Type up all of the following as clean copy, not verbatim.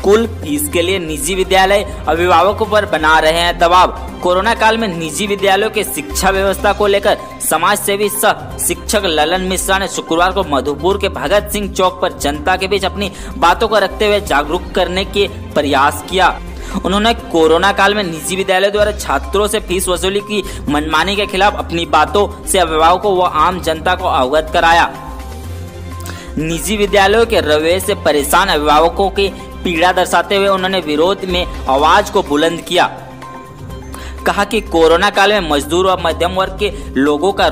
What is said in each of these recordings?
School fees के लिए निजी विद्यालय अभिभावकों पर बना रहे हैं दबाव। कोरोना काल में निजी विद्यालयों के शिक्षा व्यवस्था को लेकर समाज सेवी सह शिक्षक ललन मिश्रा ने शुक्रवार को मधुपुर के भगत सिंह चौक पर जनता के बीच अपनी बातों को रखते हुए जागरूक करने के प्रयास किया। उन्होंने कोरोना काल में निजी विद्यालय द्वारा छात्रों से फीस वसूली की मनमानी के खिलाफ अपनी बातों से अभिभावकों व आम जनता को अवगत कराया। निजी विद्यालयों के रवैये से परेशान अभिभावकों की पीड़ा दर्शाते हुए उन्होंने विरोध में आवाज को बुलंद किया। कहा कि कोरोना काल में मजदूर व मध्यम वर्ग के लोगों का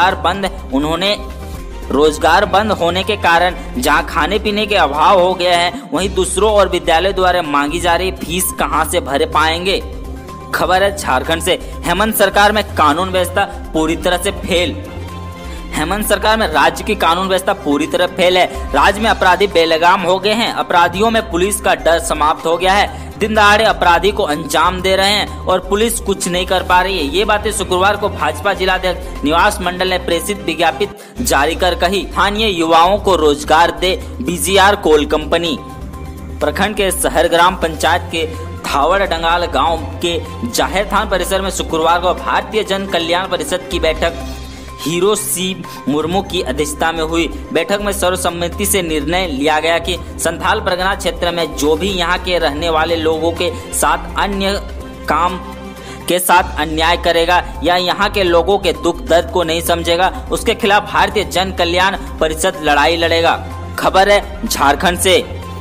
रोजगार बंद होने के कारण जहां खाने पीने के अभाव हो गया है, वहीं दूसरों और विद्यालय द्वारा मांगी जा रही फीस कहां से भर पाएंगे। खबर है झारखंड से। हेमंत सरकार में कानून व्यवस्था पूरी तरह से फेल। हेमंत सरकार में राज्य की कानून व्यवस्था पूरी तरह फेल है। राज्य में अपराधी बेलगाम हो गए हैं। अपराधियों में पुलिस का डर समाप्त हो गया है। दिन दहाड़े अपराधी को अंजाम दे रहे हैं और पुलिस कुछ नहीं कर पा रही है। ये बातें शुक्रवार को भाजपा जिलाध्यक्ष निवास मंडल ने प्रेषित विज्ञप्ति जारी कर कही। स्थानीय युवाओं को रोजगार दे बीजीआर कोल कंपनी। प्रखंड के शहर ग्राम पंचायत के धावड़ डंगाल गांव के जाहिर थान परिसर में शुक्रवार को भारतीय जन कल्याण परिषद की बैठक हीरो सी मुर्मू की अध्यक्षता में हुई। बैठक में सर्वसम्मति से निर्णय लिया गया कि संथाल परगना क्षेत्र में जो भी यहां के रहने वाले लोगों के साथ अन्य काम के साथ अन्याय करेगा या यहां के लोगों के दुख दर्द को नहीं समझेगा, उसके खिलाफ भारतीय जन कल्याण परिषद लड़ाई लड़ेगा। खबर है झारखंड से।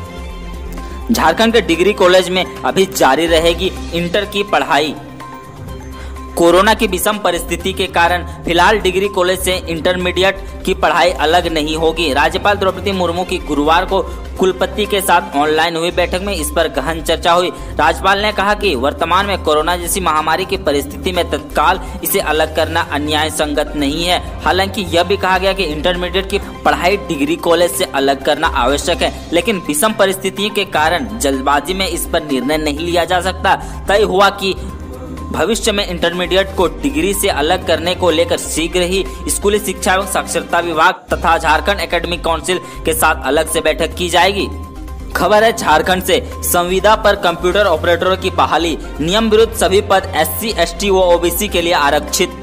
झारखंड के डिग्री कॉलेज में अभी जारी रहेगी इंटर की पढ़ाई। कोरोना की विषम परिस्थिति के कारण फिलहाल डिग्री कॉलेज से इंटरमीडिएट की पढ़ाई अलग नहीं होगी। राज्यपाल द्रौपदी मुर्मू की गुरुवार को कुलपति के साथ ऑनलाइन हुई बैठक में इस पर गहन चर्चा हुई। राज्यपाल ने कहा कि वर्तमान में कोरोना जैसी महामारी की परिस्थिति में तत्काल इसे अलग करना अन्याय संगत नहीं है। हालांकि यह भी कहा गया कि इंटरमीडिएट की पढ़ाई डिग्री कॉलेज से अलग करना आवश्यक है, लेकिन विषम परिस्थिति के कारण जल्दबाजी में इस पर निर्णय नहीं लिया जा सकता। तय हुआ कि भविष्य में इंटरमीडिएट को डिग्री से अलग करने को लेकर शीघ्र ही स्कूली शिक्षा एवं साक्षरता विभाग तथा झारखंड एकेडमिक काउंसिल के साथ अलग से बैठक की जाएगी। खबर है झारखंड से। संविदा पर कंप्यूटर ऑपरेटरों की बहाली। नियम विरुद्ध सभी पद SC, ST व OBC के लिए आरक्षित।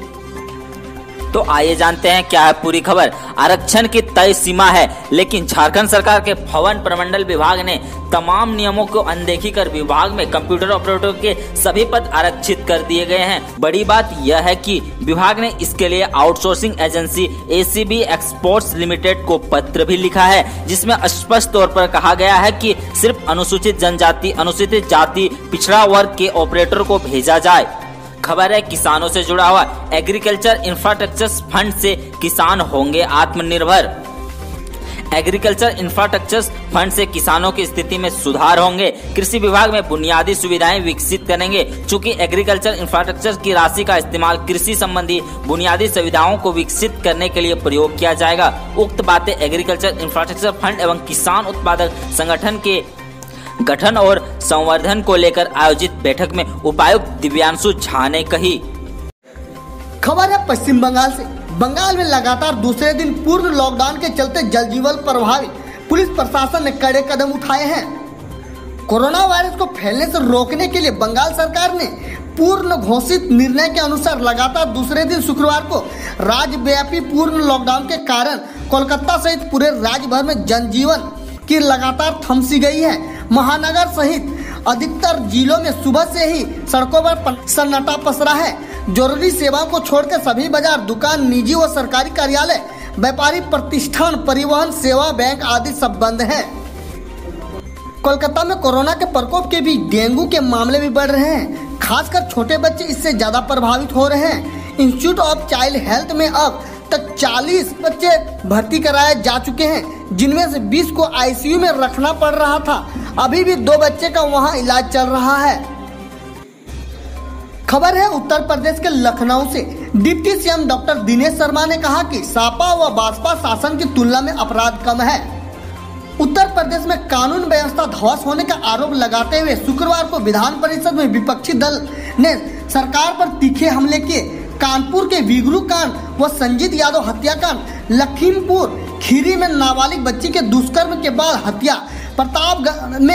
तो आइए जानते हैं क्या है पूरी खबर। आरक्षण की तय सीमा है, लेकिन झारखंड सरकार के भवन प्रमंडल विभाग ने तमाम नियमों को अनदेखी कर विभाग में कंप्यूटर ऑपरेटर के सभी पद आरक्षित कर दिए गए हैं। बड़ी बात यह है कि विभाग ने इसके लिए outsourcing agency ACB exports limited को पत्र भी लिखा है, जिसमें स्पष्ट तौर पर कहा गया है कि सिर्फ अनुसूचित जनजाति, अनुसूचित जाति, पिछड़ा वर्ग के ऑपरेटर को भेजा जाए। खबर है किसानों से जुड़ा हुआ। एग्रीकल्चर इंफ्रास्ट्रक्चर फंड से किसान होंगे आत्मनिर्भर। एग्रीकल्चर इंफ्रास्ट्रक्चर फंड से किसानों की स्थिति में सुधार होंगे। कृषि विभाग में बुनियादी सुविधाएं विकसित करेंगे। चूंकि एग्रीकल्चर इंफ्रास्ट्रक्चर की राशि का इस्तेमाल कृषि संबंधी बुनियादी सुविधाओं को विकसित करने के लिए प्रयोग किया जाएगा। उक्त बातें एग्रीकल्चर इंफ्रास्ट्रक्चर फंड एवं किसान उत्पादक संगठन के गठन और संवर्धन को लेकर आयोजित बैठक में उपायुक्त दिव्यांशु झा ने कही। खबर है पश्चिम बंगाल से। बंगाल में लगातार दूसरे दिन पूर्ण लॉकडाउन के चलते जनजीवन प्रभावित। पुलिस प्रशासन ने कड़े कदम उठाए हैं। कोरोना वायरस को फैलने से रोकने के लिए बंगाल सरकार ने पूर्ण घोषित निर्णय के अनुसार लगातार दूसरे दिन शुक्रवार को राज्यव्यापी पूर्ण लॉकडाउन के कारण कोलकाता सहित पूरे राज्य भर में जनजीवन की लगातार थमसी गई है। महानगर सहित अधिकतर जिलों में सुबह से ही सड़कों पर सन्नाटा पसरा है। जरूरी सेवाओं को छोड़कर सभी बाजार, दुकान, निजी व सरकारी कार्यालय, व्यापारी प्रतिष्ठान, परिवहन सेवा, बैंक आदि सब बंद हैं। कोलकाता में कोरोना के प्रकोप के बीच डेंगू के मामले भी बढ़ रहे हैं। खासकर छोटे बच्चे इससे ज्यादा प्रभावित हो रहे हैं। इंस्टीट्यूट ऑफ चाइल्ड हेल्थ में अब तक 40 बच्चे भर्ती कराए जा चुके हैं, जिनमें से 20 को ICU में रखना पड़ रहा था। अभी भी 2 बच्चे का वहां इलाज चल रहा है। खबर है उत्तर प्रदेश के लखनऊ से। Deputy CM doctor Dinesh Sharma ने कहा कि सपा व बसपा शासन की तुलना में अपराध कम है। उत्तर प्रदेश में कानून व्यवस्था ध्वस्त होने का आरोप लगाते हुए शुक्रवार को विधान परिषद में विपक्षी दल ने सरकार पर तीखे हमले किए। कानपुर के विगरू कांड व संजीत यादव हत्याकांड, लखीमपुर खीरी में नाबालिग बच्ची के दुष्कर्म के बाद हत्या, प्रतापगढ़ में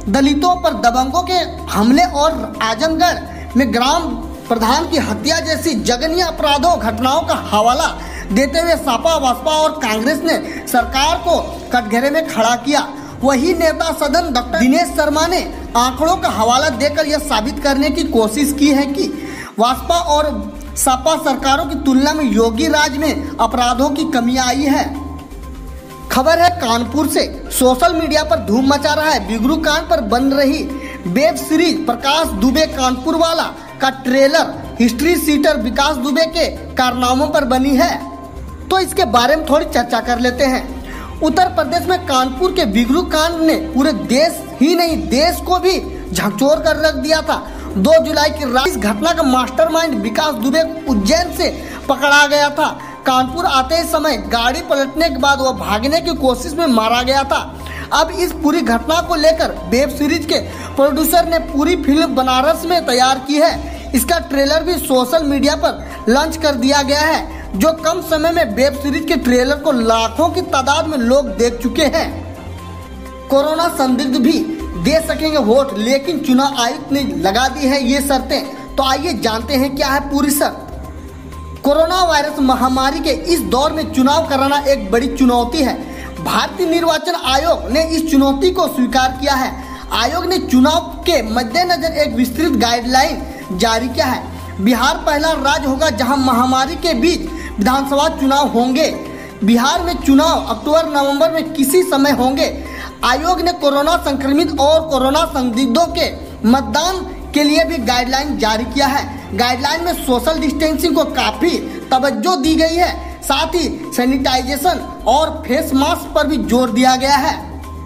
दलितों पर दबंगों के हमले और आजमगढ़ में ग्राम प्रधान की हत्या जैसी जघन्य अपराधों घटनाओं का हवाला देते हुए सपा, बसपा और कांग्रेस ने सरकार को कटघरे में खड़ा किया। वही नेता सदन डॉक्टर दिनेश शर्मा ने आंकड़ों का हवाला देकर यह साबित करने की कोशिश की है कि बसपा और सपा सरकारों की तुलना में योगी राज में अपराधों की कमी आई है। खबर है कानपुर से। सोशल मीडिया पर धूम मचा रहा है बिगड़ू कांड पर बन रही वेब सीरीज प्रकाश दुबे कानपुर वाला का trailer history sheeter Vikas Dubey के कारनामों पर बनी है, तो इसके बारे में थोड़ी चर्चा कर लेते हैं। उत्तर प्रदेश में कानपुर के बिगड़ू कांड ने पूरे देश ही नहीं देश को भी झकझोर कर रख दिया था। 2 जुलाई की रात इस घटना का मास्टरमाइंड विकास दुबे उज्जैन से पकड़ा गया था। कानपुर आते समय गाड़ी पलटने के बाद वह भागने की कोशिश में मारा गया था। अब इस पूरी घटना को लेकर वेब सीरीज के प्रोड्यूसर ने पूरी फिल्म बनारस में तैयार की है। इसका ट्रेलर भी सोशल मीडिया पर लॉन्च कर दिया गया है, जो कम समय में वेब सीरीज के ट्रेलर को लाखों की तादाद में लोग देख चुके हैं। कोरोना संदिग्ध भी दे सकेंगे वोट, लेकिन चुनाव आयुक्त ने लगा दी है ये शर्तें। तो आइए जानते हैं क्या है पूरी शर्त। कोरोना वायरस महामारी के इस दौर में चुनाव कराना एक बड़ी चुनौती है। भारतीय निर्वाचन आयोग ने इस चुनौती को स्वीकार किया है। आयोग ने चुनाव के मद्देनजर एक विस्तृत गाइडलाइन जारी किया है। बिहार पहला राज्य होगा जहां महामारी के बीच विधानसभा चुनाव होंगे। बिहार में चुनाव अक्टूबर-नवंबर में किसी समय होंगे। आयोग ने कोरोना संक्रमित और कोरोना संदिग्धों के मतदान के लिए भी गाइडलाइन जारी किया है। गाइडलाइन में सोशल डिस्टेंसिंग को काफी तवज्जो दी गई है, साथ ही सैनिटाइजेशन और फेस मास्क पर भी जोर दिया गया है।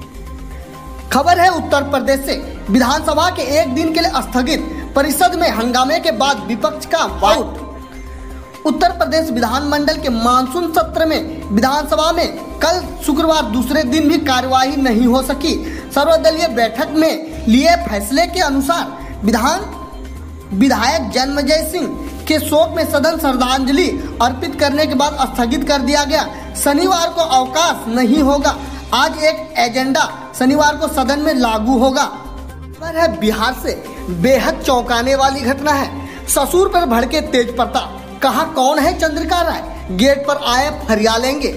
खबर है उत्तर प्रदेश से। विधानसभा के एक दिन के लिए स्थगित, परिषद में हंगामे के बाद विपक्ष का वाकआउट। उत्तर प्रदेश विधानमंडल के मानसून सत्र में विधानसभा में कल शुक्रवार दूसरे दिन भी कार्यवाही नहीं हो सकी। सर्वदलीय बैठक में लिए फैसले के अनुसार विधायक जन्मजय सिंह के शोक में सदन श्रद्धांजलि अर्पित करने के बाद स्थगित कर दिया गया। शनिवार को अवकाश नहीं होगा। आज एक एजेंडा शनिवार को सदन में लागू होगा। खबर है बिहार से। बेहद चौंकाने वाली घटना है। ससुर पर भड़के तेज प्रताप। कहा कौन है चंद्रिका राय, गेट पर आए फरियालेंगे।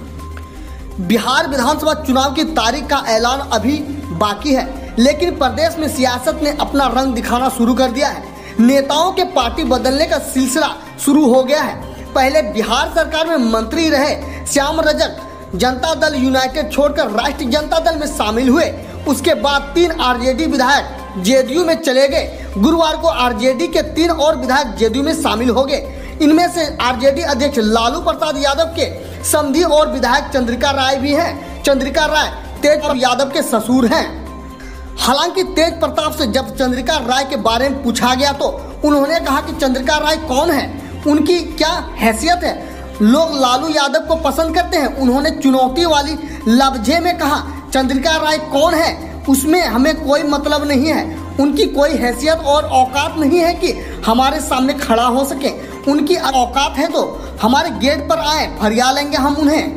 बिहार विधानसभा चुनाव की तारीख का ऐलान अभी बाकी है, लेकिन प्रदेश में सियासत ने अपना रंग दिखाना शुरू कर दिया है। नेताओं के पार्टी बदलने का सिलसिला शुरू हो गया है। पहले बिहार सरकार में मंत्री रहे श्याम रजक जनता दल यूनाइटेड छोड़कर राष्ट्रीय जनता दल में शामिल हुए। उसके बाद 3 आरजेडी विधायक जेडीयू में चले गए। गुरुवार को आरजेडी के 3 और विधायक जेडीयू में शामिल हो गए। इनमें से आरजेडी अध्यक्ष लालू प्रसाद यादव के समधी और विधायक चंद्रिका राय भी हैं। चंद्रिका राय तेज यादव के ससुर हैं। हालांकि तेज प्रताप से जब चंद्रिका राय के बारे में पूछा गया तो उन्होंने कहा कि चंद्रिका राय कौन है, उनकी क्या हैसियत है, लोग लालू यादव को पसंद करते हैं। उन्होंने चुनौती वाली लफ्जे में कहा चंद्रिका राय कौन है उसमें हमें कोई मतलब नहीं है। उनकी कोई हैसियत और औकात नहीं है कि हमारे सामने खड़ा हो सके। उनकी औकात है तो हमारे गेट पर आए, फरियालेंगे हम उन्हें।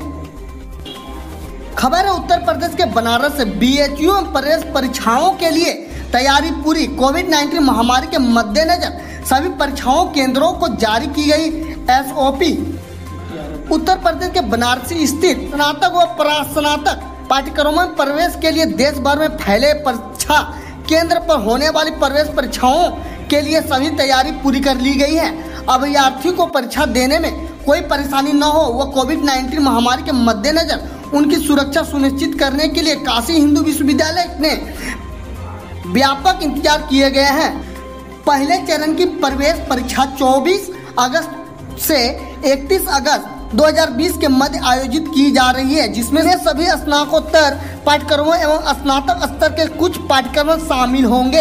खबर है उत्तर प्रदेश के बनारस से। बीएचयू में प्रवेश परीक्षाओं के लिए तैयारी पूरी। कोविड-19 महामारी के मद्देनजर सभी परीक्षाओं केंद्रों को जारी की गई एसओपी। उत्तर प्रदेश के बनारसी स्थित स्नातक व परास्नातक पाठ्यक्रमों में प्रवेश के लिए देश भर में फैले परीक्षा केंद्र पर होने वाली प्रवेश परीक्षाओं के लिए सभी तैयारी पूरी कर ली गई है। अभ्यर्थी को परीक्षा देने में कोई परेशानी न हो व कोविड-19 महामारी के मद्देनजर उनकी सुरक्षा सुनिश्चित करने के लिए काशी हिंदू विश्वविद्यालय ने व्यापक इंतजाम किए गए हैं। पहले चरण की प्रवेश परीक्षा 24 अगस्त से 31 अगस्त 2020 के मध्य आयोजित की जा रही है, जिसमें से सभी स्नातकोत्तर पाठ्यक्रमों एवं स्नातक स्तर के कुछ पाठ्यक्रम शामिल होंगे।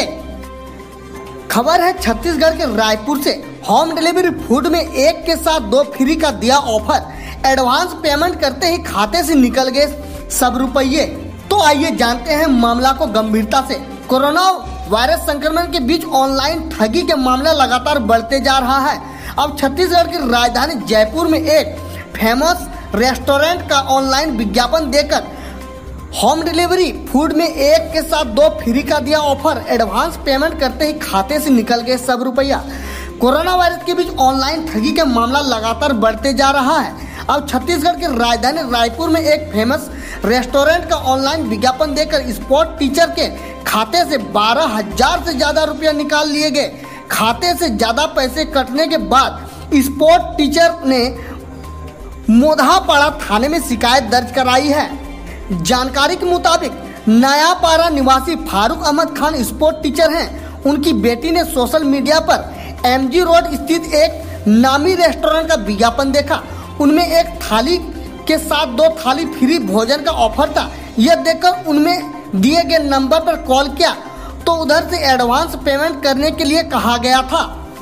खबर है छत्तीसगढ़ के रायपुर से। होम डिलीवरी फूड में 1 के साथ 2 फ्री का दिया ऑफर। एडवांस पेमेंट करते ही खाते से निकल गए सब रुपये। तो आइए जानते हैं मामला को गंभीरता से। कोरोना वायरस संक्रमण के बीच ऑनलाइन ठगी के मामला लगातार बढ़ते जा रहा है। अब छत्तीसगढ़ की राजधानी जयपुर में एक फेमस रेस्टोरेंट का ऑनलाइन विज्ञापन देकर होम डिलीवरी फूड में एक के साथ दो फ्री का दिया ऑफर। एडवांस पेमेंट करते ही खाते से निकल गए सब रुपया। कोरोना वायरस के बीच ऑनलाइन ठगी का मामला लगातार बढ़ते जा रहा है। अब छत्तीसगढ़ के राजधानी रायपुर में एक फेमस रेस्टोरेंट का ऑनलाइन विज्ञापन देकर स्पोर्ट टीचर के खाते से 12,000 से ज्यादा रुपया निकाल लिए गए। खाते से ज्यादा पैसे कटने के बाद स्पोर्ट टीचर ने मोधापाड़ा थाने में शिकायत दर्ज कराई है। जानकारी के मुताबिक नयापाड़ा निवासी फारूक अहमद खान स्पोर्ट टीचर हैं। उनकी बेटी ने सोशल मीडिया पर एमजी रोड स्थित एक नामी रेस्टोरेंट का विज्ञापन देखा। उनमें एक थाली के साथ 2 थाली फ्री भोजन का ऑफर था। यह देखकर उनमें दिए गए नंबर पर कॉल किया तो उधर से एडवांस पेमेंट करने के लिए कहा गया था।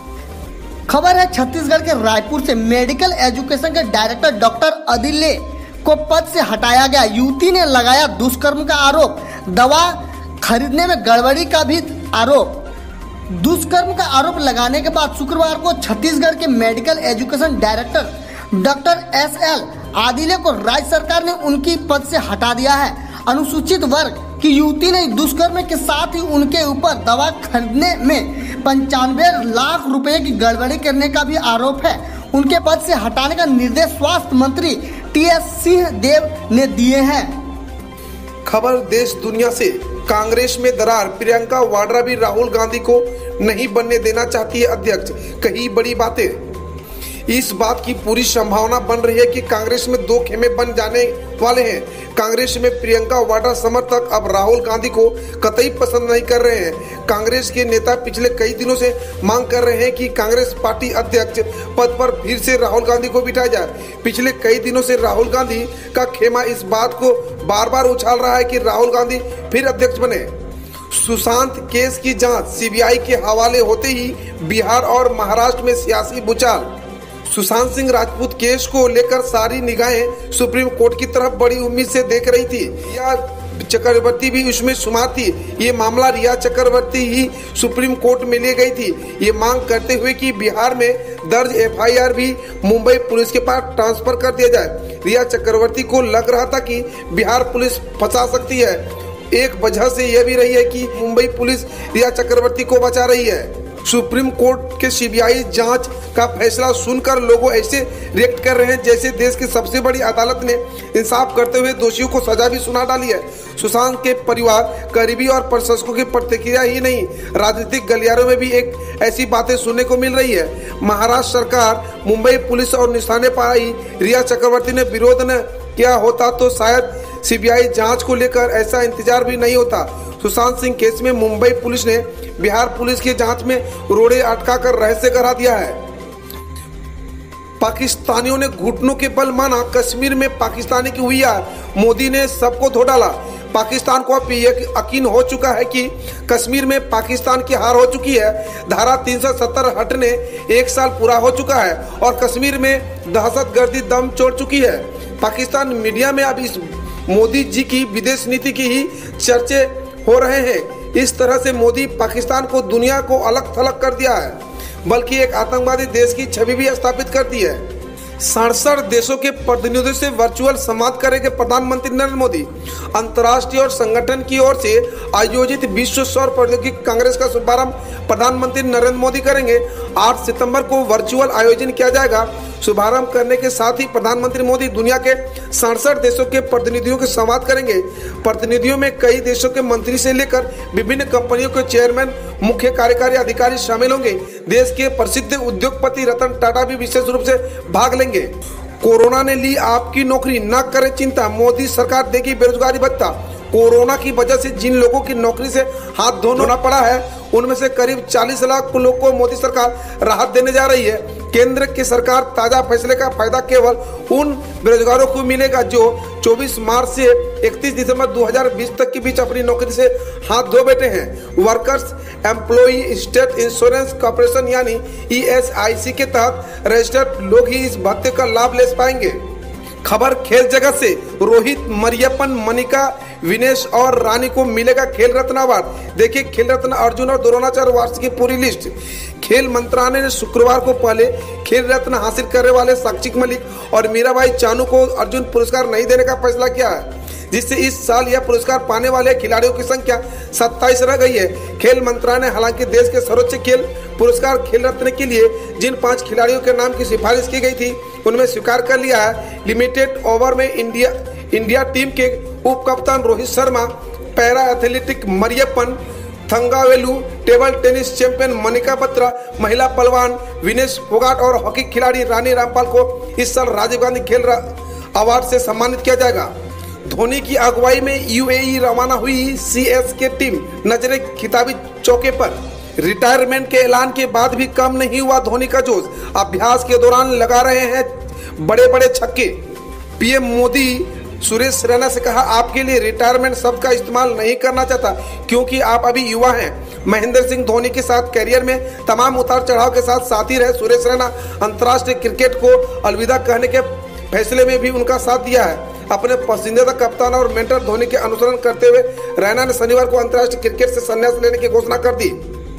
खबर है छत्तीसगढ़ के रायपुर से मेडिकल एजुकेशन के डायरेक्टर डॉक्टर अदिले को पद से हटाया गया। युवती ने लगाया दुष्कर्म का आरोप। दवा खरीदने में गड़बड़ी का भी आरोप। दुष्कर्म का आरोप लगाने के बाद शुक्रवार को छत्तीसगढ़ के medical education director doctor SL Adile को राज्य सरकार ने उनकी पद से हटा दिया है। अनुसूचित वर्ग की युवती ने दुष्कर्म के साथ ही उनके ऊपर दवा खरीदने में 95 लाख रुपए की गड़बड़ी करने का भी आरोप है। उनके पद से हटाने का निर्देश स्वास्थ्य मंत्री टीएस सिंहदेव ने दिए हैं। खबर देश दुनिया से। कांग्रेस में दरार। प्रियंका वाड्रा भी राहुल गांधी को नहीं बनने देना चाहती है अध्यक्ष। कई बड़ी बातें। इस बात की पूरी संभावना बन रही है कि कांग्रेस में 2 खेमे बन जाने वाले हैं। कांग्रेस में प्रियंका वाड्रा समर्थक अब राहुल गांधी को कतई पसंद नहीं कर रहे हैं। कांग्रेस के नेता पिछले कई दिनों से मांग कर रहे हैं कि कांग्रेस पार्टी अध्यक्ष पद पर फिर से राहुल गांधी को बिठाया जाए। पिछले कई दिनों से राहुल गांधी का खेमा इस बात को बार बार उछाल रहा है कि राहुल गांधी फिर अध्यक्ष बने। सुशांत केस की जांच सीबीआई के हवाले होते ही बिहार और महाराष्ट्र में सियासी भूचाल। सुशांत सिंह राजपूत केस को लेकर सारी निगाहें सुप्रीम कोर्ट की तरफ बड़ी उम्मीद से देख रही थी। रिया चक्रवर्ती भी उसमें शुमार थी। ये मामला रिया चक्रवर्ती ही सुप्रीम कोर्ट में ले गई थी, ये मांग करते हुए कि बिहार में दर्ज एफआईआर भी मुंबई पुलिस के पास ट्रांसफर कर दिया जाए। रिया चक्रवर्ती को लग रहा था कि बिहार पुलिस फंसा सकती है। एक वजह से यह भी रही है कि मुंबई पुलिस रिया चक्रवर्ती को बचा रही है। सुप्रीम कोर्ट के सीबीआई जांच का फैसला सुनकर लोग ऐसे रिएक्ट कर रहे हैं जैसे देश की सबसे बड़ी अदालत ने इंसाफ करते हुए दोषियों को सजा भी सुना डाली है। सुशांत के परिवार, करीबी और प्रशंसकों की प्रतिक्रिया ही नहीं, राजनीतिक गलियारों में भी एक ऐसी बातें सुनने को मिल रही है। महाराष्ट्र सरकार, मुंबई पुलिस और निशाने पर आई रिया चक्रवर्ती ने विरोध न किया होता तो शायद सीबीआई जांच को लेकर ऐसा इंतजार भी नहीं होता। सुशांत सिंह केस में मुंबई पुलिस ने बिहार पुलिस की जांच में रोड़े अटकाकर रहस्य करा दिया है। पाकिस्तानियों ने घुटनों के बल माना कश्मीर में पाकिस्तानी की हुई हार। मोदी ने सबको धो डाला। पाकिस्तान को अब यकीन हो चुका है कि कश्मीर में पाकिस्तान की हार हो चुकी है। धारा 370 हटने 1 साल पूरा हो चुका है और कश्मीर में दहशतगर्दी दम छोड़ चुकी है। पाकिस्तान मीडिया में अब इस मोदी जी की विदेश नीति की ही चर्चे हो रहे हैं। इस तरह से मोदी पाकिस्तान को दुनिया को अलग थलग कर दिया है, बल्कि एक आतंकवादी देश की छवि भी स्थापित कर दी है। 67 देशों के प्रतिनिधियों से वर्चुअल संवाद करेंगे प्रधानमंत्री नरेंद्र मोदी। अंतर्राष्ट्रीय और संगठन की ओर से आयोजित विश्व सौर प्रौद्योगिकी कांग्रेस का शुभारंभ प्रधानमंत्री नरेंद्र मोदी करेंगे। 8 सितंबर को वर्चुअल आयोजन किया जाएगा। शुभारंभ करने के साथ ही प्रधानमंत्री मोदी दुनिया के 67 देशों के प्रतिनिधियों के संवाद करेंगे। प्रतिनिधियों में कई देशों के मंत्री से लेकर विभिन्न कंपनियों के चेयरमैन, मुख्य कार्यकारी अधिकारी शामिल होंगे। देश के प्रसिद्ध उद्योगपति रतन टाटा भी विशेष रूप से भाग लेंगे। कोरोना ने ली आपकी नौकरी, न करें चिंता, मोदी सरकार देगी बेरोजगारी भत्ता। कोरोना की वजह से जिन लोगों की नौकरी से हाथ धोना पड़ा है, उनमें से करीब 40 लाख लोगों को मोदी सरकार राहत देने जा रही है। केंद्र की सरकार ताजा फैसले का फायदा केवल उन बेरोजगारों को मिलेगा जो 24 मार्च से 31 दिसंबर 2020 तक के बीच अपनी नौकरी से हाथ धो बैठे हैं। Workers employee state insurance corporation यानी ESIC के तहत रजिस्टर्ड लोग ही इस भत्ते का लाभ ले पाएंगे। खबर खेल जगत से। रोहित, मरियप्पन, मनिका, विनेश और रानी को मिलेगा खेल रत्न अवार्ड। देखिए खेल रत्न अर्जुन और द्रोणाचार्य अवार्ड की पूरी लिस्ट। खेल मंत्रालय ने शुक्रवार को पहले खेल रत्न हासिल करने वाले साक्षी मलिक और मीराबाई चानू को अर्जुन पुरस्कार नहीं देने का फैसला किया है, जिससे इस साल यह पुरस्कार पाने वाले खिलाड़ियों की संख्या 27 रह गई है। खेल मंत्रालय ने हालांकि देश के सर्वोच्च खेल पुरस्कार खेल रत्न के लिए जिन 5 खिलाड़ियों के नाम की सिफारिश की गई थी उनमें स्वीकार कर लिया है। लिमिटेड ओवर में इंडिया टीम के उप कप्तान Rohit Sharma, para athletic Mariyappan Thangavelu, table tennis champion Manika Batra, महिला पहलवान विनेश फोगाट और हॉकी खिलाड़ी रानी रामपाल को इस साल राजीव गांधी खेल अवार्ड से सम्मानित किया जाएगा। धोनी की अगुवाई में यूएई रवाना हुई सीएसके टीम नजरे खिताबी चौके पर। रिटायरमेंट के ऐलान के बाद भी कम नहीं हुआ धोनी का जोश। अभ्यास के दौरान लगा रहे हैं बड़े बड़े छक्के। पीएम मोदी सुरेश रैना से कहा, आपके लिए रिटायरमेंट शब्द का इस्तेमाल नहीं करना चाहता क्योंकि आप अभी युवा हैं। महेंद्र सिंह धोनी के साथ कैरियर में तमाम उतार चढ़ाव के साथ साथी रहे सुरेश रैना अंतर्राष्ट्रीय क्रिकेट को अलविदा कहने के फैसले में भी उनका साथ दिया है। अपने पसंदीदा कप्तान और मेंटर धोनी के अनुसरण करते हुए रैना ने शनिवार को अंतर्राष्ट्रीय क्रिकेट से संन्यास लेने की घोषणा कर दी।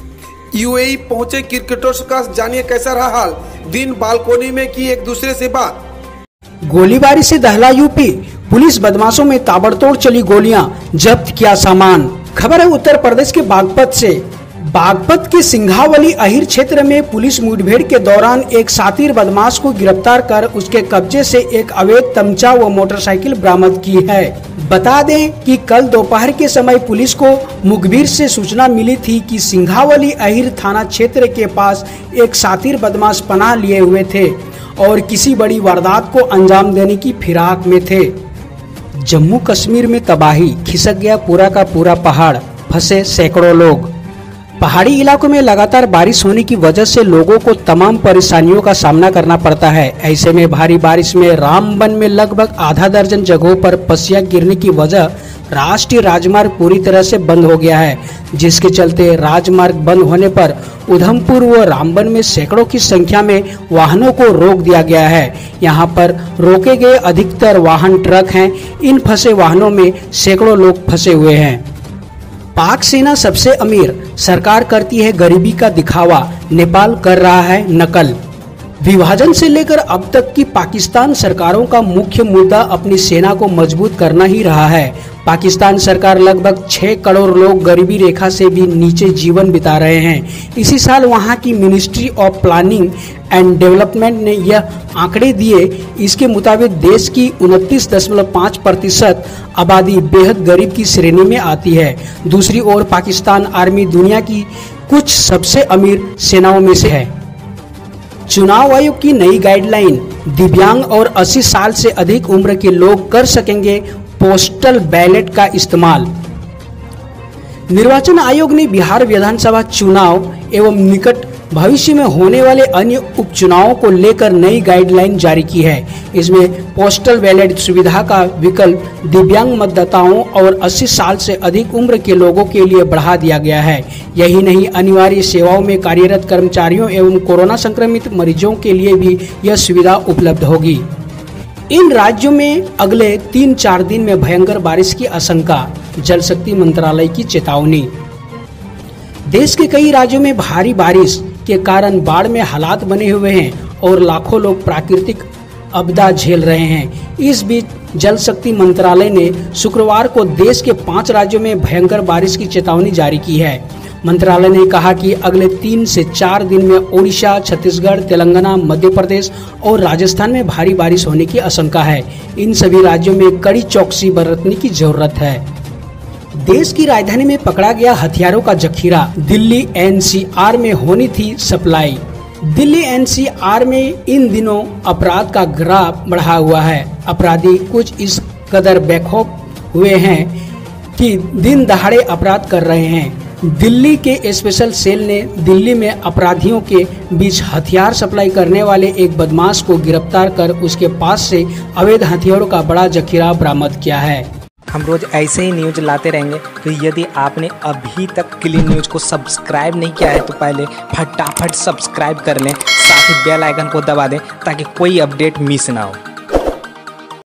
यूएई पहुंचे क्रिकेटर्स का जानिए कैसा रहा हाल। दिन बालकोनी में की एक दूसरे से बात। गोलीबारी से दहला यूपी, पुलिस बदमाशों में ताबड़तोड़ चली गोलियां, जब्त किया सामान। खबर है उत्तर प्रदेश के बागपत से। बागपत के सिंघावली अहिर क्षेत्र में पुलिस मुठभेड़ के दौरान एक शातिर बदमाश को गिरफ्तार कर उसके कब्जे से एक अवैध तमचा व मोटरसाइकिल बरामद की है। बता दें कि कल दोपहर के समय पुलिस को मुखबिर से सूचना मिली थी कि सिंघावली अहिर थाना क्षेत्र के पास एक शातिर बदमाश पनाह लिए हुए थे और किसी बड़ी वारदात को अंजाम देने की फिराक में थे। जम्मू कश्मीर में तबाही, खिसक गया पूरा का पूरा पहाड़, फंसे सैकड़ों लोग। पहाड़ी इलाकों में लगातार बारिश होने की वजह से लोगों को तमाम परेशानियों का सामना करना पड़ता है। ऐसे में भारी बारिश में रामबन में लगभग आधा दर्जन जगहों पर पसिया गिरने की वजह राष्ट्रीय राजमार्ग पूरी तरह से बंद हो गया है, जिसके चलते राजमार्ग बंद होने पर उधमपुर व रामबन में सैकड़ों की संख्या में वाहनों को रोक दिया गया है। यहाँ पर रोके गए अधिकतर वाहन ट्रक हैं। इन फंसे वाहनों में सैकड़ों लोग फंसे हुए हैं। पाक सेना सबसे अमीर, सरकार करती है गरीबी का दिखावा, नेपाल कर रहा है नकल। विभाजन से लेकर अब तक की पाकिस्तान सरकारों का मुख्य मुद्दा अपनी सेना को मजबूत करना ही रहा है। पाकिस्तान सरकार लगभग 6 करोड़ लोग गरीबी रेखा से भी नीचे जीवन बिता रहे हैं। इसी साल वहां की ministry of planning and development ने यह आंकड़े दिए। इसके मुताबिक देश की 29.5% आबादी बेहद गरीब की श्रेणी में आती है। दूसरी ओर पाकिस्तान आर्मी दुनिया की कुछ सबसे अमीर सेनाओं में से है। चुनाव आयोग की नई गाइडलाइन, दिव्यांग और 80 साल से अधिक उम्र के लोग कर सकेंगे पोस्टल बैलेट का इस्तेमाल। निर्वाचन आयोग ने बिहार विधानसभा चुनाव एवं निकट भविष्य में होने वाले अन्य उपचुनावों को लेकर नई गाइडलाइन जारी की है। इसमें पोस्टल बैलेट सुविधा का विकल्प दिव्यांग मतदाताओं और 80 साल से अधिक उम्र के लोगों के लिए बढ़ा दिया गया है। यही नहीं, अनिवार्य सेवाओं में कार्यरत कर्मचारियों एवं कोरोना संक्रमित मरीजों के लिए भी यह सुविधा उपलब्ध होगी। इन राज्यों में अगले 3-4 दिन में भयंकर बारिश की आशंका, जल शक्ति मंत्रालय की चेतावनी। देश के कई राज्यों में भारी बारिश के कारण बाढ़ में हालात बने हुए हैं और लाखों लोग प्राकृतिक आपदा झेल रहे हैं। इस बीच जल शक्ति मंत्रालय ने शुक्रवार को देश के 5 राज्यों में भयंकर बारिश की चेतावनी जारी की है। मंत्रालय ने कहा कि अगले 3 से 4 दिन में ओडिशा, छत्तीसगढ़, तेलंगाना, मध्य प्रदेश और राजस्थान में भारी बारिश होने की आशंका है। इन सभी राज्यों में कड़ी चौकसी बरतने की जरूरत है। देश की राजधानी में पकड़ा गया हथियारों का जखीरा, दिल्ली एनसीआर में होनी थी सप्लाई। दिल्ली एनसीआर में इन दिनों अपराध का ग्राफ बढ़ा हुआ है। अपराधी कुछ इस कदर बेखौफ हुए हैं कि दिन दहाड़े अपराध कर रहे हैं। दिल्ली के स्पेशल सेल ने दिल्ली में अपराधियों के बीच हथियार सप्लाई करने वाले एक बदमाश को गिरफ्तार कर उसके पास से अवैध हथियारों का बड़ा जखीरा बरामद किया है। हम रोज ऐसे ही न्यूज लाते रहेंगे, तो यदि आपने अभी तक क्लीन न्यूज को सब्सक्राइब नहीं किया है तो पहले फटाफट सब्सक्राइब कर लें, साथ ही बेल आइकन को दबा दें ताकि कोई अपडेट मिस ना हो।